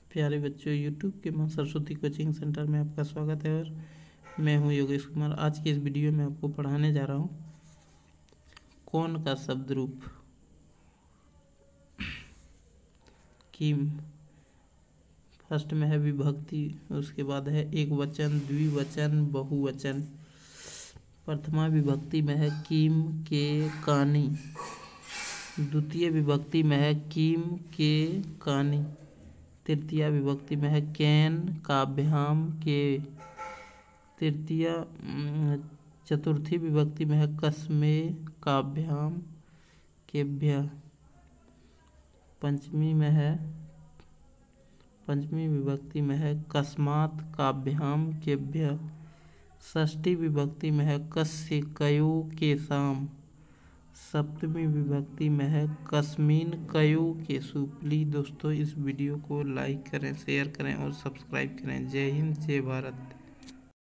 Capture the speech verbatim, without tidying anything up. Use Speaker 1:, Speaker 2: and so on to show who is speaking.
Speaker 1: प्यारे बच्चों, यूट्यूब के माँ सरस्वती कोचिंग सेंटर में आपका स्वागत है और मैं हूँ योगेश कुमार। आज की इस वीडियो में आपको पढ़ाने जा रहा हूँ कौन का शब्द रूप किम। फर्स्ट में है विभक्ति, उसके बाद है एक वचन, द्विवचन, बहुवचन। प्रथमा विभक्ति में है किम, के, कानी। द्वितीय विभक्ति में है किम, के, कानी। तृतीय विभक्ति में है कैन, काभ्याम, के। तृतीय चतुर्थी विभक्ति में है कस्मे, काभ्याम, केभ्य। पंचमी में है पंचमी विभक्ति में है कस्मात, काभ्याम, केभ्य। षष्ठी विभक्ति में है कस्य, कयो, केशाम। सप्तमी विभक्ति में है कस्मिन, कयो, केशु। प्लीज़ दोस्तों इस वीडियो को लाइक करें, शेयर करें और सब्सक्राइब करें। जय हिंद, जय भारत।